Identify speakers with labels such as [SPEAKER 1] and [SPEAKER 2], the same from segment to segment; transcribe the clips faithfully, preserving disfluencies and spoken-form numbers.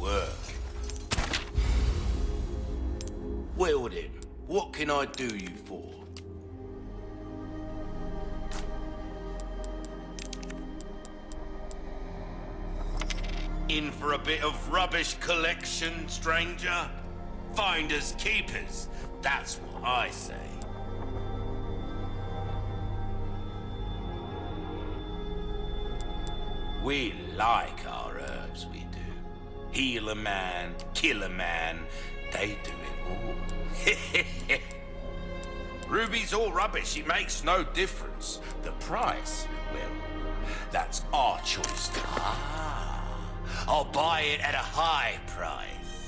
[SPEAKER 1] work. Well then, what can I do you for? In for a bit of rubbish collection, stranger? Finders keepers, that's what I say. We like our herbs, we do. Heal a man, kill a man, they do it all. Ruby's all rubbish, it makes no difference. The price, well, that's our choice. Ah, I'll buy it at a high price.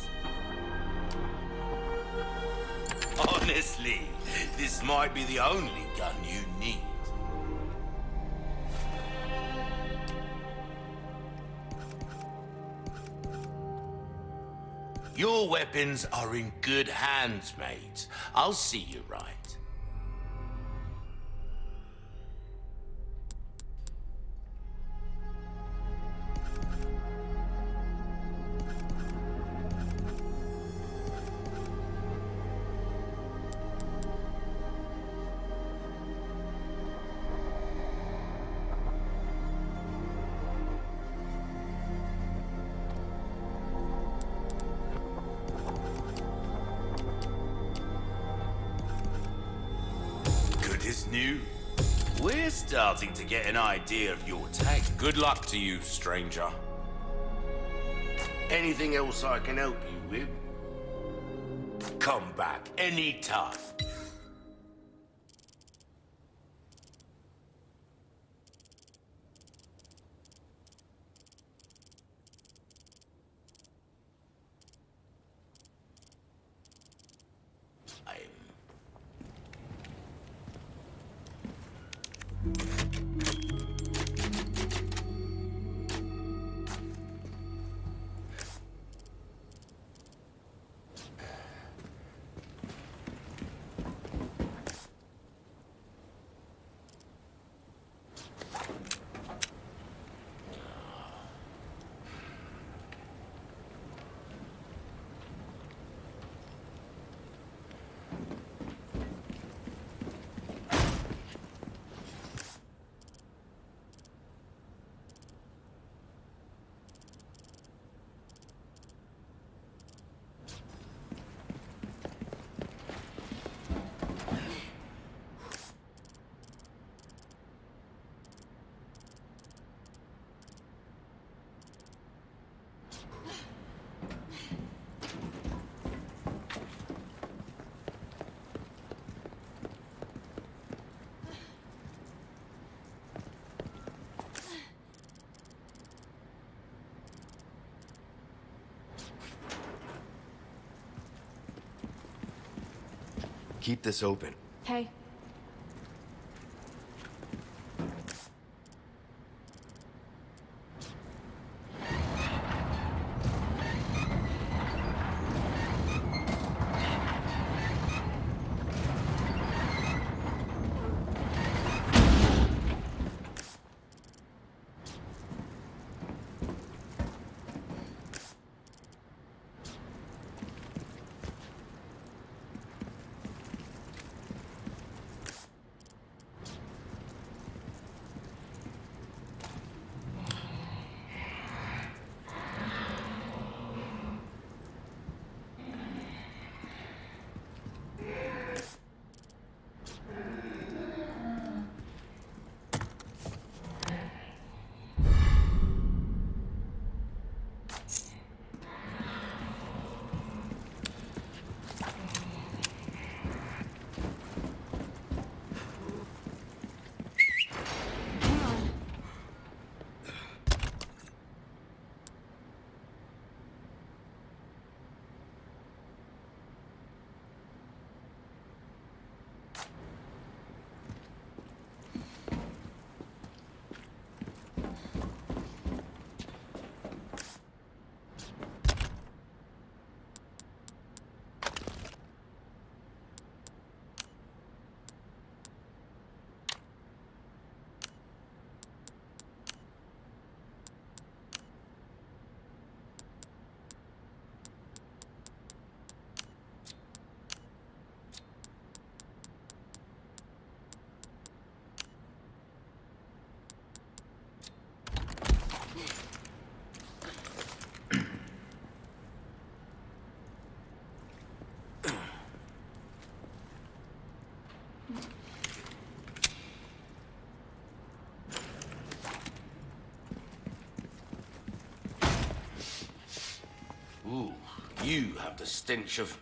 [SPEAKER 1] Honestly, this might be the only gun you need. Your weapons are in good hands, mate. I'll see you right. Is new. We're starting to get an idea of your taste. Good luck to you, stranger. Anything else I can help you with? Come back anytime.
[SPEAKER 2] Keep this open.
[SPEAKER 3] Okay.
[SPEAKER 1] You have the stench of...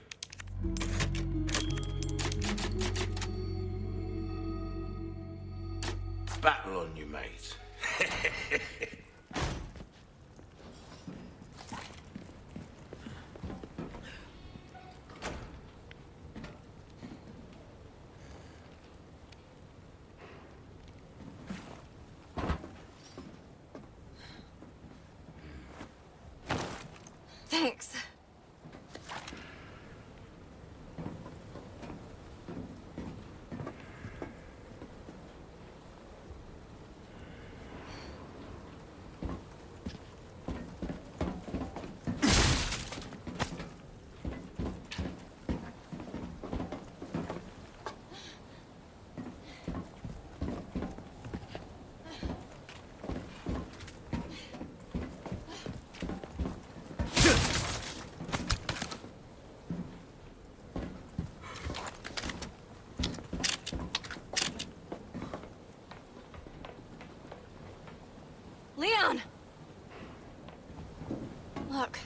[SPEAKER 1] battle on you, mate.
[SPEAKER 2] Thanks. Leon! Look.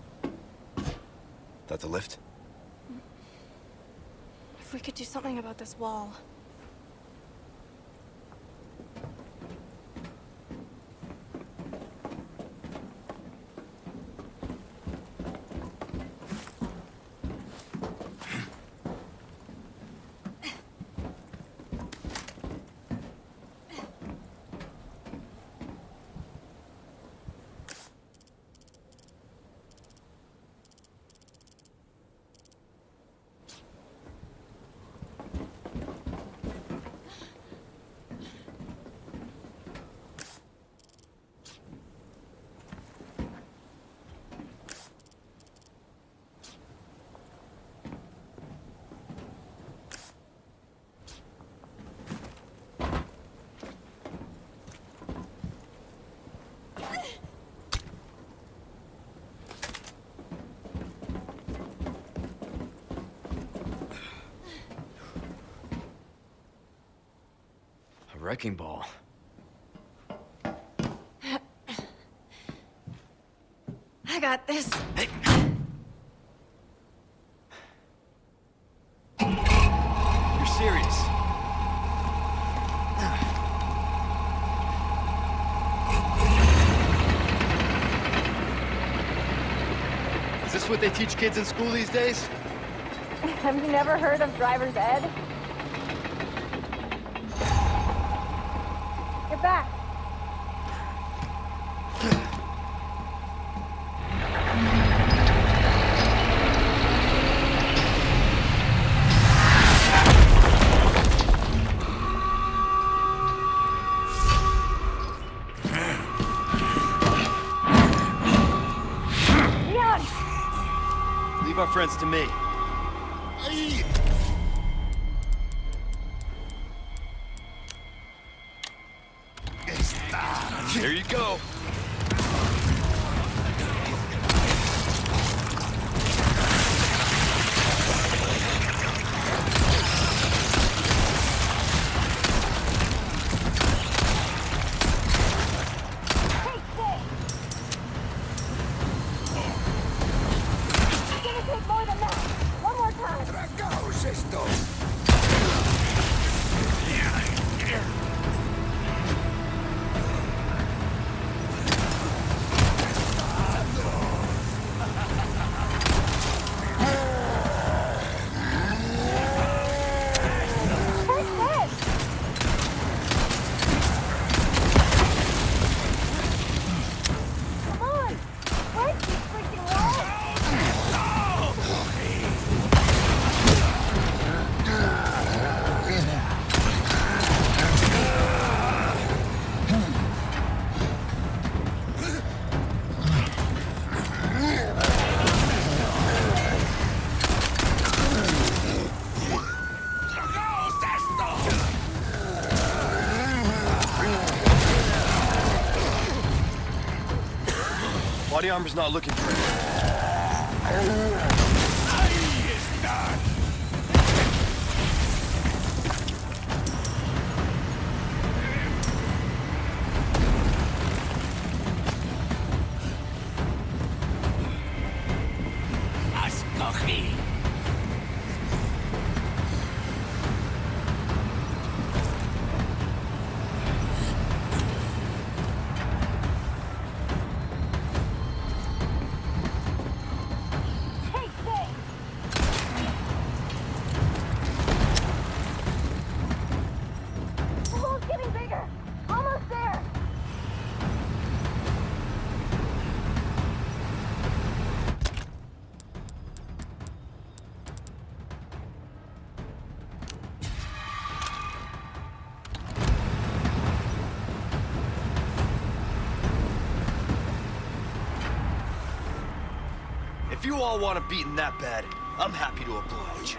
[SPEAKER 3] That the lift?
[SPEAKER 2] If we could do something about this wall.
[SPEAKER 3] A wrecking ball.
[SPEAKER 2] I got this.
[SPEAKER 3] Hey. You're serious? Is this what they teach kids in school these days?
[SPEAKER 2] Have you never heard of driver's ed? Get back! Leon!
[SPEAKER 3] Leave our friends to me. There you go. Body armor's not looking for it. If you all want to beaten that bad, I'm happy to oblige.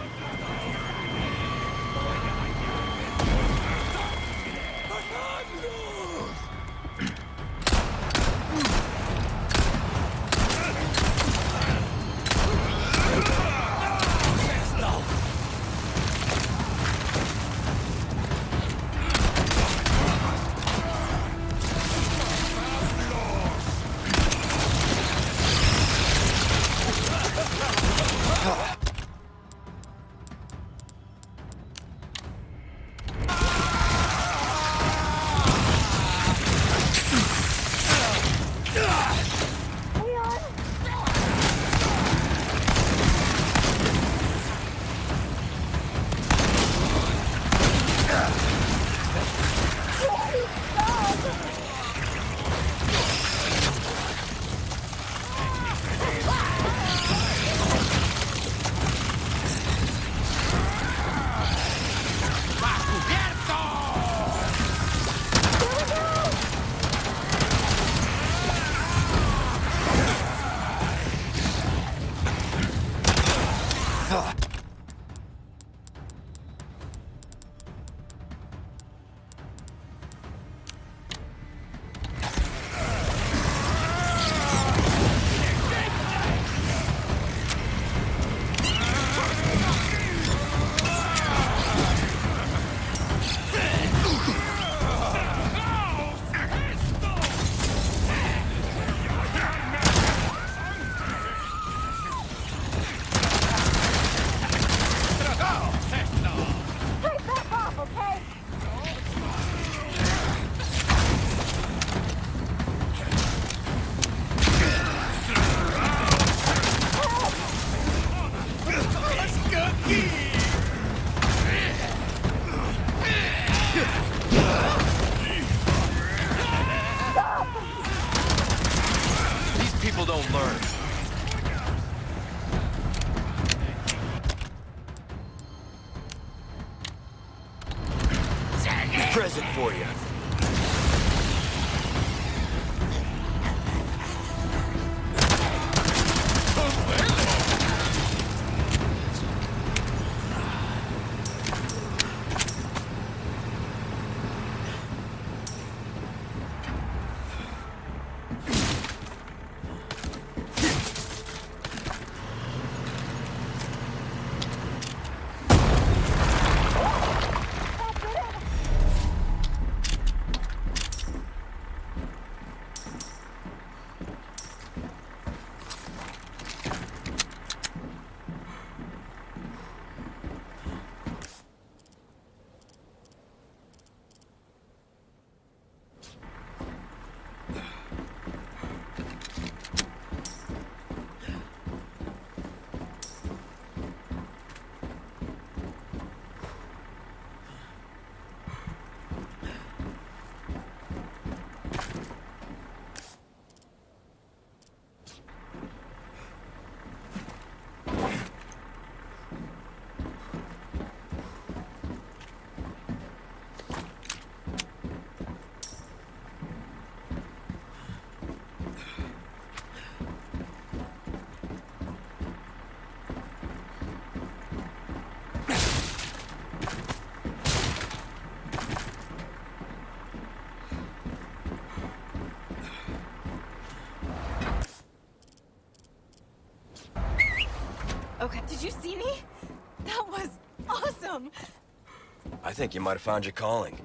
[SPEAKER 3] People don't learn. Present for you.
[SPEAKER 2] Okay, did you see me? That was awesome!
[SPEAKER 3] I think you might have found your calling.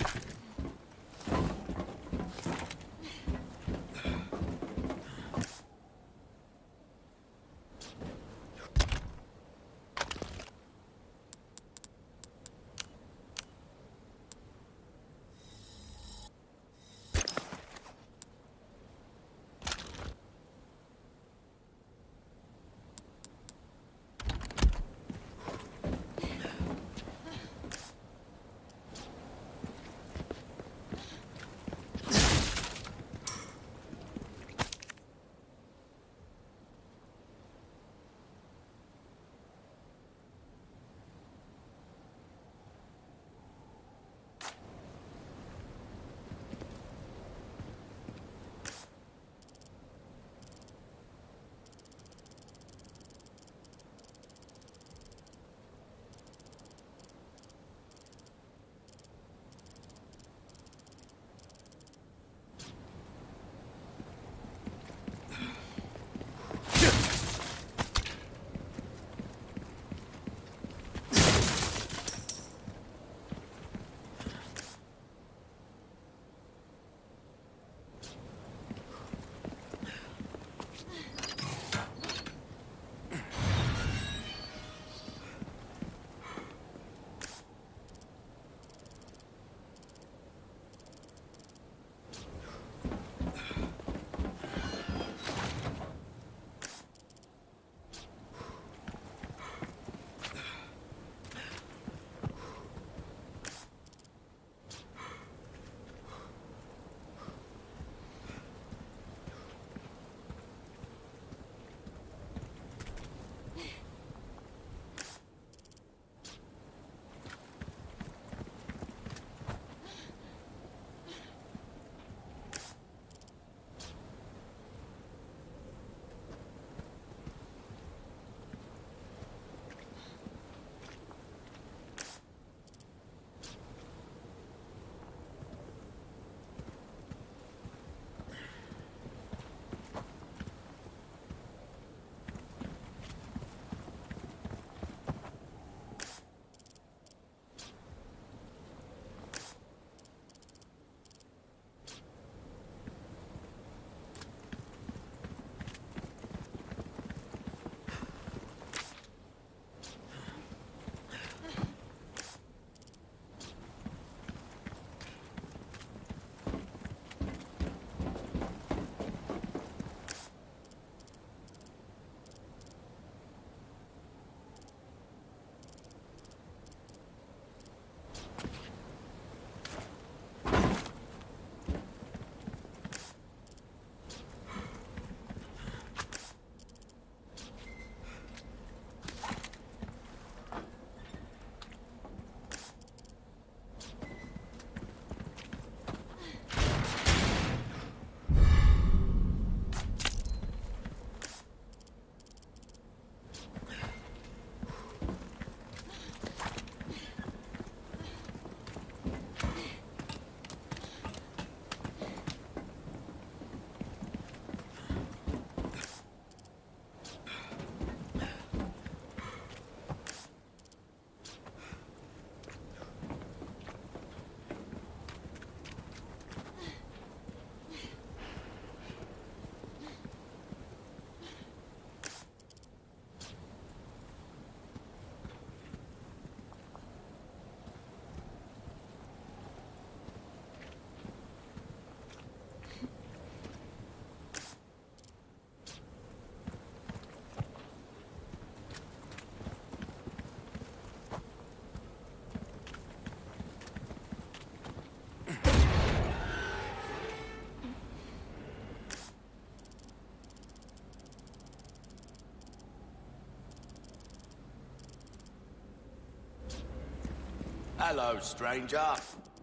[SPEAKER 1] Hello, stranger.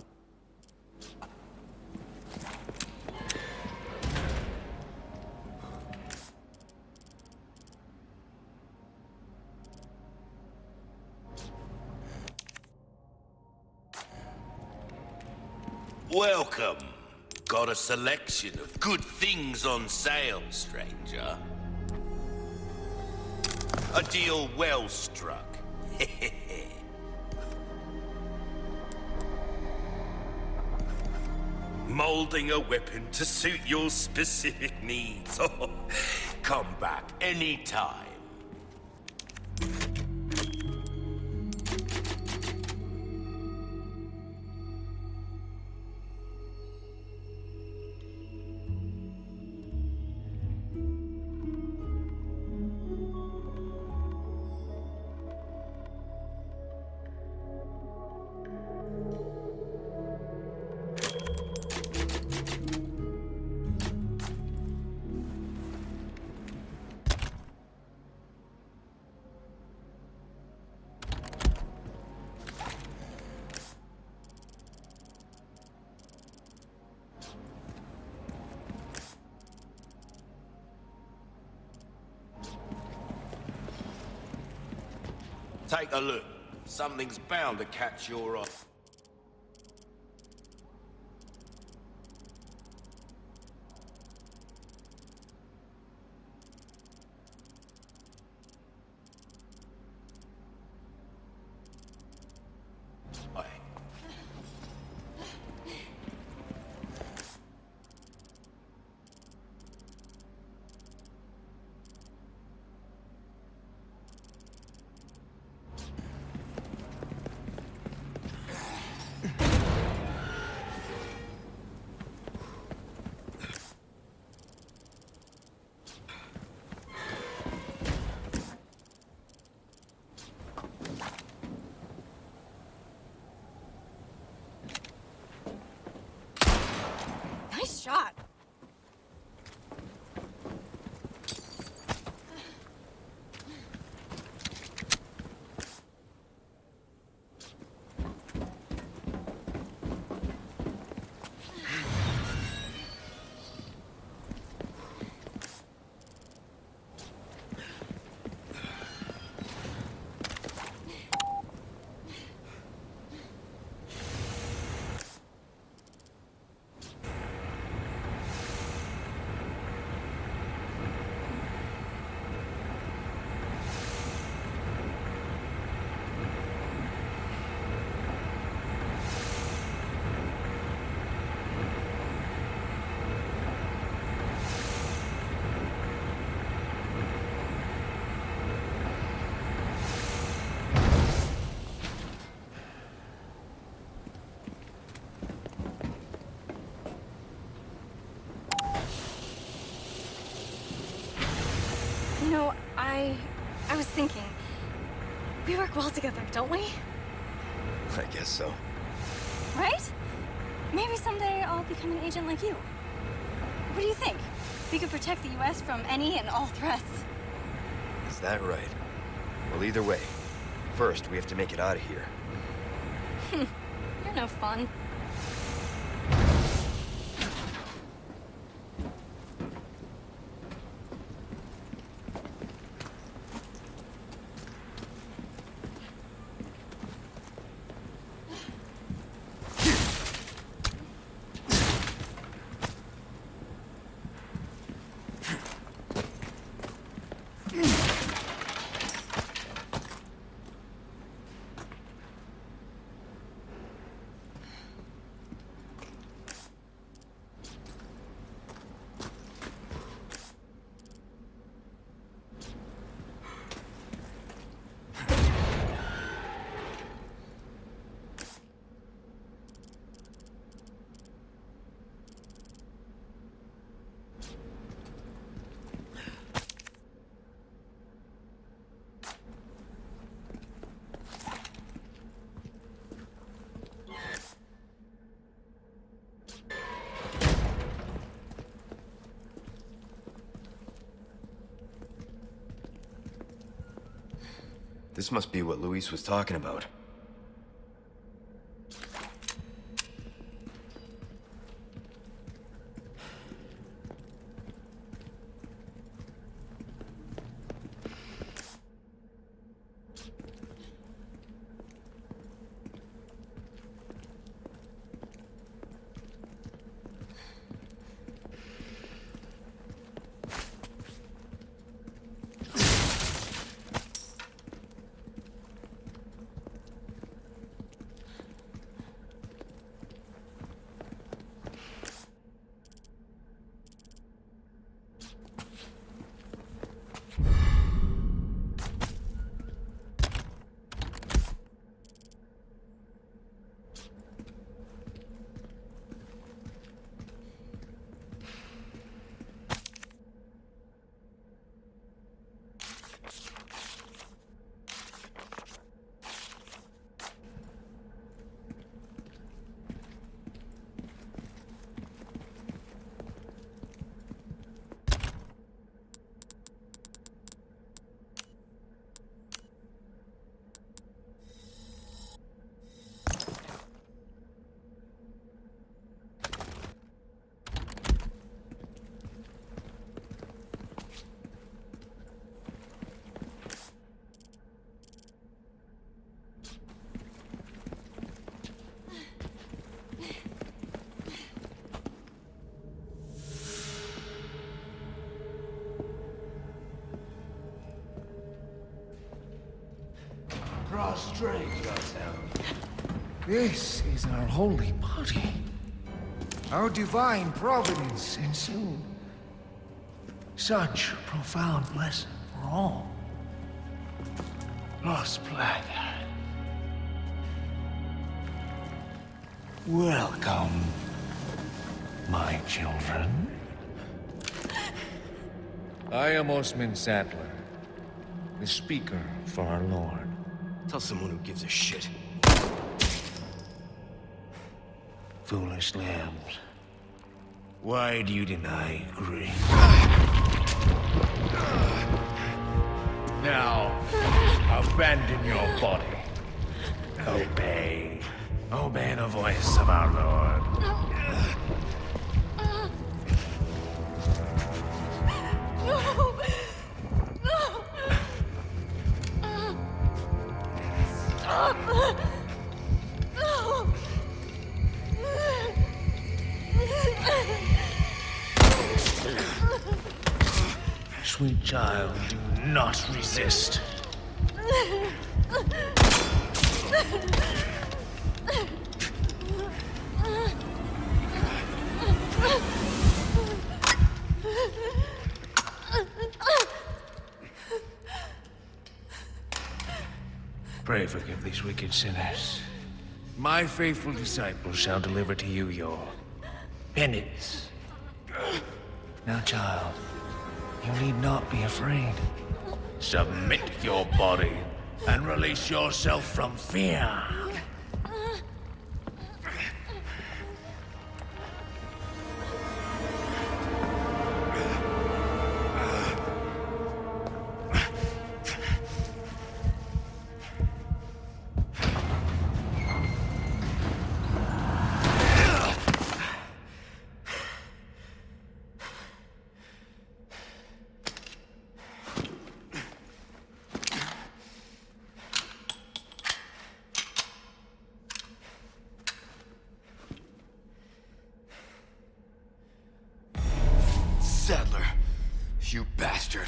[SPEAKER 1] Welcome. Got a selection of good things on sale, stranger. A deal well struck. Molding a weapon to suit your specific needs. Come back anytime. Take a look. Something's bound to catch your eye.
[SPEAKER 2] Nice shot. You know, I... I was thinking... We work well together, don't we?
[SPEAKER 3] I guess so.
[SPEAKER 2] Right? Maybe someday I'll become an agent like you. What do you think? We could protect the U S from any and all threats.
[SPEAKER 3] Is that right? Well, either way, first we have to make it out of here.
[SPEAKER 2] You're no fun.
[SPEAKER 3] This must be what Luis was talking about.
[SPEAKER 4] are strangers, Helm. This is our holy body. Our divine providence ensued. Such profound blessing for all. Lost Blood. Welcome, my children. I am Osmond Saddler, the speaker for our Lord.
[SPEAKER 3] Tell someone who gives a shit.
[SPEAKER 4] Foolish lambs. Why do you deny grace? Now, abandon your body. Obey. Obey the voice of our Lord.
[SPEAKER 2] No! No! Stop! No!
[SPEAKER 4] Sweet child, do not resist. Pray forgive these wicked sinners. My faithful disciples shall deliver to you your penance. Now, child, you need not be afraid. Submit your body and release yourself from fear.
[SPEAKER 3] Saddler, you bastard.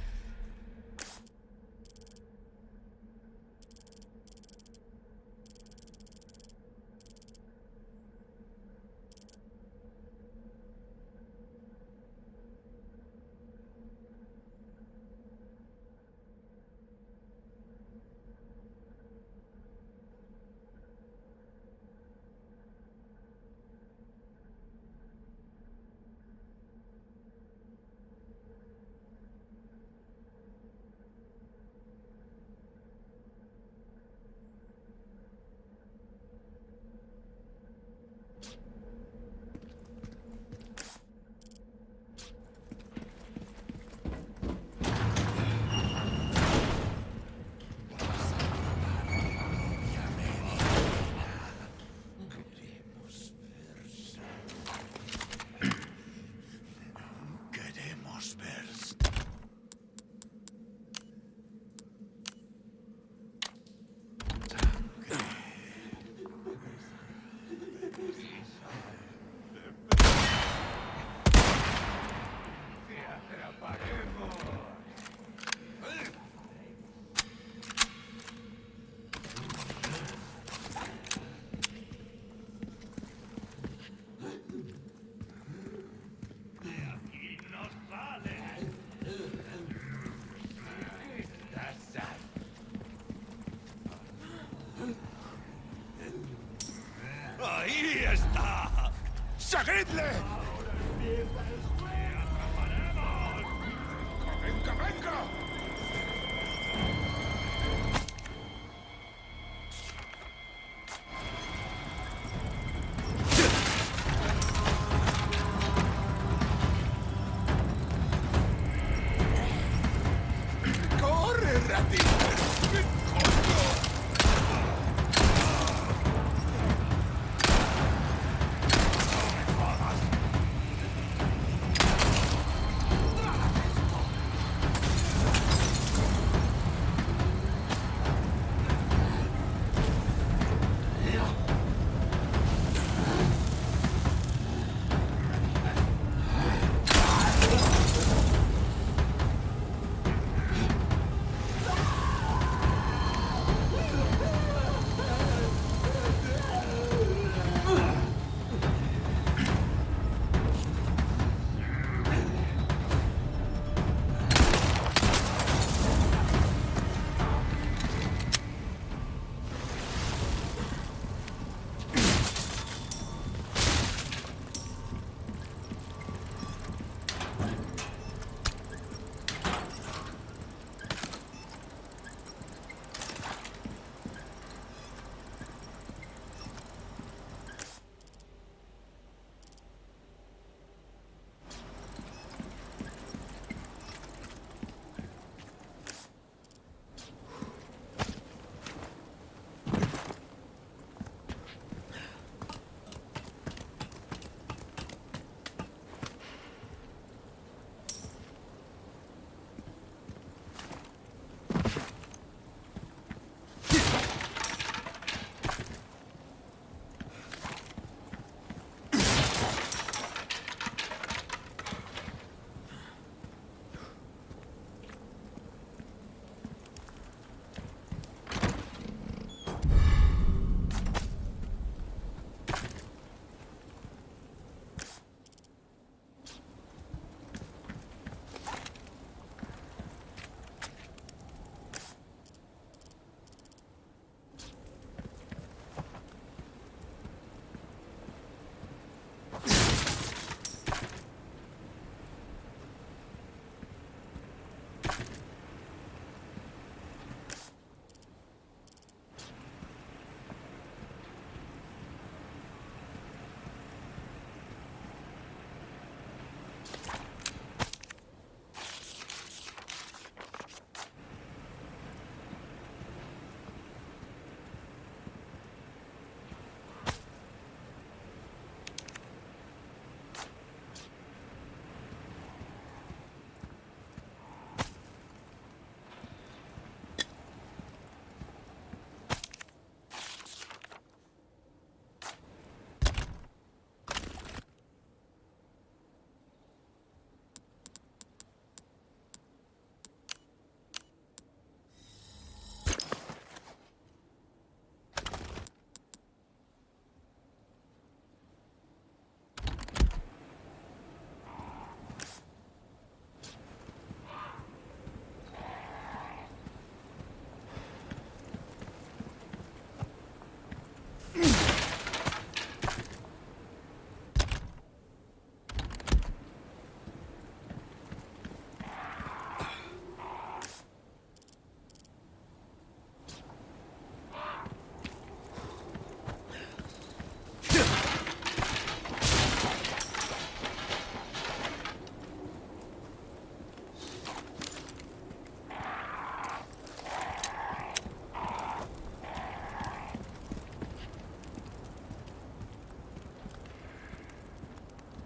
[SPEAKER 1] ¡Ahí está! ¡Seguidle! ¡Venga, venga! ¡Corre, ratito!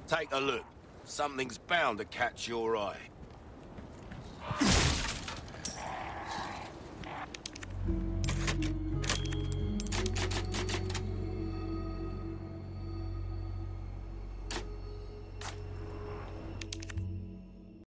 [SPEAKER 1] Take a look. Something's bound to catch your eye.